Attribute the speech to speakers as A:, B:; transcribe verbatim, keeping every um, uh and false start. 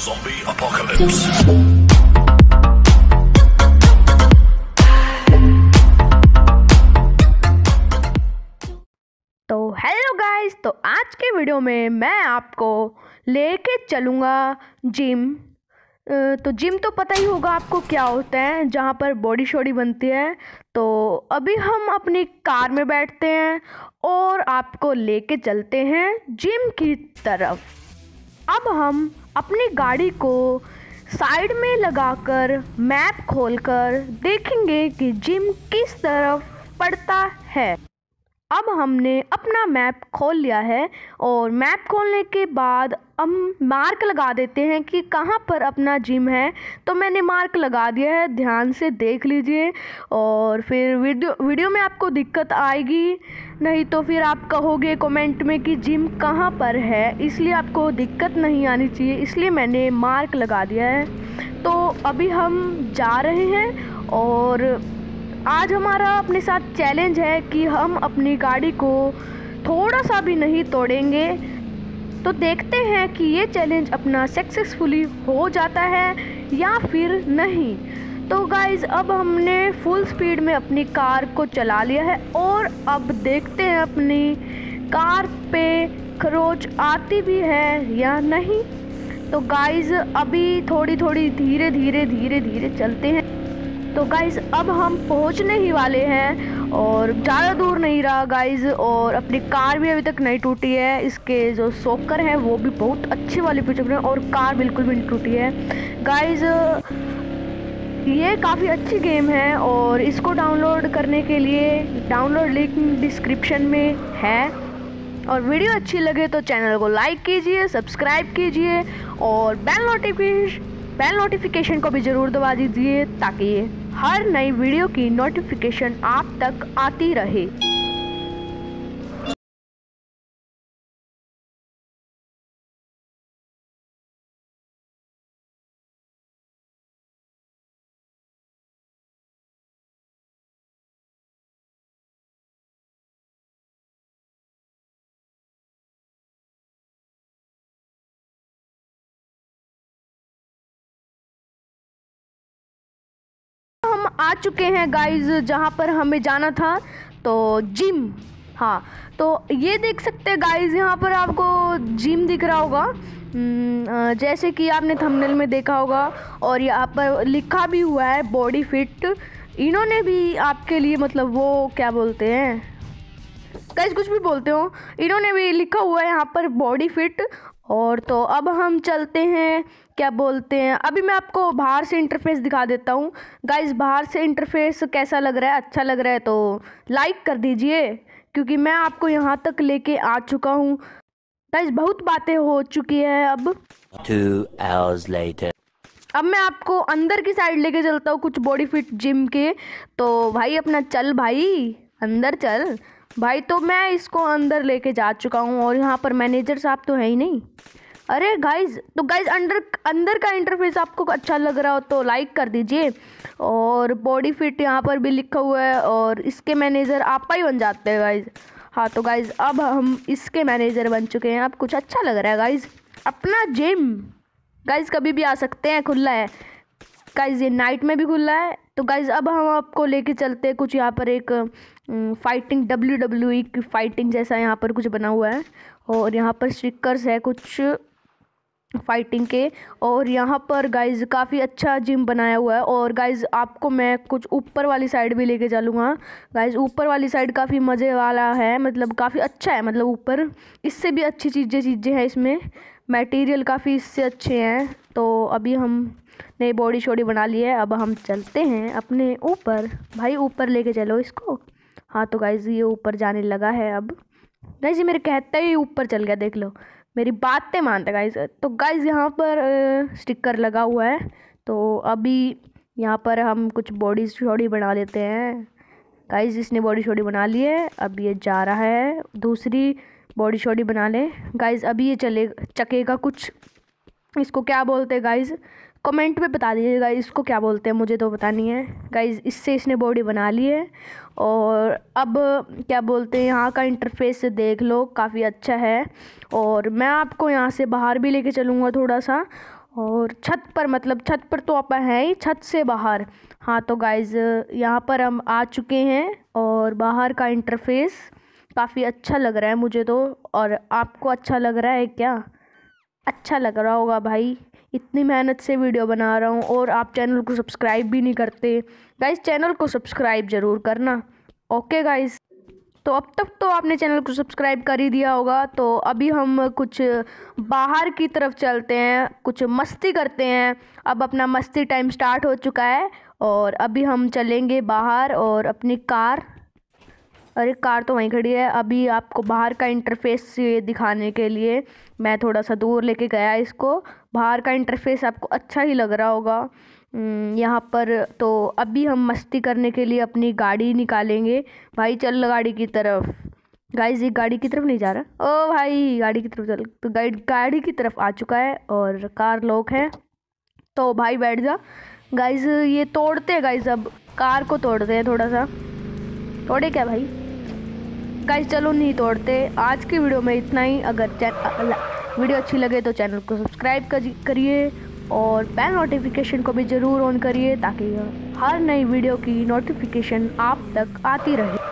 A: Zombie apocalypse.
B: तो hello guys, तो आज के वीडियो में मैं आपको लेके चलूँगा जिम। तो जिम तो पता ही होगा आपको क्या होता है, जहाँ पर बॉडी शॉडी बनती है। तो अभी हम अपनी कार में बैठते हैं और आपको लेके चलते हैं जिम की तरफ। अब हम अपनी गाड़ी को साइड में लगाकर मैप खोलकर देखेंगे कि जिम किस तरफ पड़ता है। अब हमने अपना मैप खोल लिया है और मैप खोलने के बाद हम मार्क लगा देते हैं कि कहाँ पर अपना जिम है। तो मैंने मार्क लगा दिया है, ध्यान से देख लीजिए। और फिर वीडियो वीडियो में आपको दिक्कत आएगी, नहीं तो फिर आप कहोगे कमेंट में कि जिम कहाँ पर है, इसलिए आपको दिक्कत नहीं आनी चाहिए, इसलिए मैंने मार्क लगा दिया है। तो अभी हम जा रहे हैं और आज हमारा अपने साथ चैलेंज है कि हम अपनी गाड़ी को थोड़ा सा भी नहीं तोड़ेंगे। तो देखते हैं कि ये चैलेंज अपना सक्सेसफुली हो जाता है या फिर नहीं। तो गाइज़, अब हमने फुल स्पीड में अपनी कार को चला लिया है और अब देखते हैं अपनी कार पे खरोच आती भी है या नहीं। तो गाइज़, अभी थोड़ी थोड़ी धीरे धीरे धीरे धीरे चलते हैं। तो गाइज़, अब हम पहुंचने ही वाले हैं और ज़्यादा दूर नहीं रहा गाइज़। और अपनी कार भी अभी तक नहीं टूटी है, इसके जो शॉकर हैं वो भी बहुत अच्छी वाली पिचक हैं और कार बिल्कुल भी नहीं टूटी है गाइज़। ये काफ़ी अच्छी गेम है और इसको डाउनलोड करने के लिए डाउनलोड लिंक डिस्क्रिप्शन में है। और वीडियो अच्छी लगे तो चैनल को लाइक कीजिए, सब्सक्राइब कीजिए और बेल नोटिफिकेशन बेल नोटिफिकेशन को भी ज़रूर दबा दीजिए ताकि हर नई वीडियो की नोटिफिकेशन आप तक आती रहे। हम आ चुके हैं गाइज जहाँ पर हमें जाना था, तो जिम। हाँ, तो ये देख सकते हैं गाइज, यहाँ पर आपको जिम दिख रहा होगा, जैसे कि आपने थंबनेल में देखा होगा। और यहाँ पर लिखा भी हुआ है बॉडी फिट। इन्होंने भी आपके लिए, मतलब वो क्या बोलते हैं गाइज, कुछ भी बोलते हो, इन्होंने भी लिखा हुआ है यहाँ पर बॉडी फिट। और तो अब हम चलते हैं, क्या बोलते हैं, अभी मैं आपको बाहर से इंटरफेस दिखा देता हूँ गाइज़। बाहर से इंटरफेस कैसा लग रहा है, अच्छा लग रहा है तो लाइक कर दीजिए, क्योंकि मैं आपको यहाँ तक लेके आ चुका हूँ गाइज़। बहुत बातें हो चुकी है। अब
C: Two hours later.
B: अब मैं आपको अंदर की साइड लेके चलता हूँ कुछ बॉडी फिट जिम के। तो भाई अपना चल भाई, अंदर चल भाई। तो मैं इसको अंदर लेके जा चुका हूँ और यहाँ पर मैनेजर साहब तो है ही नहीं। अरे गाइज, तो गाइज अंदर अंदर का इंटरफेस आपको अच्छा लग रहा हो तो लाइक कर दीजिए। और बॉडी फिट यहाँ पर भी लिखा हुआ है और इसके मैनेजर आप ही बन जाते हैं गाइज। हाँ, तो गाइज अब हम इसके मैनेजर बन चुके हैं। अब कुछ अच्छा लग रहा है गाइज। अपना जिम गाइज कभी भी आ सकते हैं, खुला है गाइज, ये नाइट में भी खुला है। तो गाइज अब हम आपको लेके चलते हैं कुछ यहाँ पर एक फाइटिंग डब्ल्यू डब्ल्यू ई की फाइटिंग जैसा यहाँ पर कुछ बना हुआ है। और यहाँ पर स्टिकर्स है कुछ फाइटिंग के। और यहाँ पर गाइज काफ़ी अच्छा जिम बनाया हुआ है। और गाइज आपको मैं कुछ ऊपर वाली साइड भी लेके चलूँगा गाइज। ऊपर वाली साइड काफ़ी मज़े वाला है, मतलब काफ़ी अच्छा है, मतलब ऊपर इससे भी अच्छी चीज़ें चीज़ें हैं इसमें, मटेरियल काफ़ी इससे अच्छे हैं। तो अभी हम नई बॉडी शॉडी बना ली है, अब हम चलते हैं अपने ऊपर। भाई ऊपर लेके चलो इसको। हाँ, तो गाइज ये ऊपर जाने लगा है। अब गाइज ये मेरे कहते ही ऊपर चल गया, देख लो, मेरी बातें मानते गाइज। तो गाइज यहाँ पर स्टिकर लगा हुआ है। तो अभी यहाँ पर हम कुछ बॉडी शॉडी बना लेते हैं गाइज। इसने बॉडी शॉडी बना ली है, अब ये जा रहा है दूसरी बॉडी शॉडी बना ले गाइज। अभी ये चले चकेगा कुछ, इसको क्या बोलते हैं गाइज, कमेंट में बता दीजिएगा इसको क्या बोलते हैं, मुझे तो पता नहीं है गाइज। इससे इसने बॉडी बना ली है। और अब क्या बोलते हैं, यहाँ का इंटरफेस से देख लो, काफ़ी अच्छा है। और मैं आपको यहाँ से बाहर भी लेके चलूँगा थोड़ा सा। और छत पर, मतलब छत पर तो अपन है ही, छत से बाहर। हाँ तो गाइज़ यहाँ पर हम आ चुके हैं और बाहर का इंटरफेस काफ़ी अच्छा लग रहा है मुझे तो। और आपको अच्छा लग रहा है क्या? अच्छा लग रहा होगा भाई, इतनी मेहनत से वीडियो बना रहा हूँ और आप चैनल को सब्सक्राइब भी नहीं करते। गाइज़ चैनल को सब्सक्राइब ज़रूर करना। ओके गाइज़, तो अब तक तो आपने चैनल को सब्सक्राइब कर ही दिया होगा। तो अभी हम कुछ बाहर की तरफ चलते हैं, कुछ मस्ती करते हैं। अब अपना मस्ती टाइम स्टार्ट हो चुका है और अभी हम चलेंगे बाहर और अपनी कार, अरे कार तो वहीं खड़ी है। अभी आपको बाहर का इंटरफेस दिखाने के लिए मैं थोड़ा सा दूर लेके गया इसको। बाहर का इंटरफेस आपको अच्छा ही लग रहा होगा यहाँ पर। तो अभी हम मस्ती करने के लिए अपनी गाड़ी निकालेंगे। भाई चल गाड़ी की तरफ। गाइस ये गाड़ी की तरफ नहीं जा रहा। ओ भाई गाड़ी की तरफ चल। तो गाइड गाड़ी की तरफ आ चुका है और कार लॉक है। तो भाई बैठ जा। गाइस ये तोड़ते हैं गाइस, अब कार को तोड़ते हैं थोड़ा सा। तोड़े क्या भाई? गाइस चलो नहीं तोड़ते। आज की वीडियो में इतना ही। अगर वीडियो अच्छी लगे तो चैनल को सब्सक्राइब करिए और बेल नोटिफिकेशन को भी ज़रूर ऑन करिए ताकि हर नई वीडियो की नोटिफिकेशन आप तक आती रहे।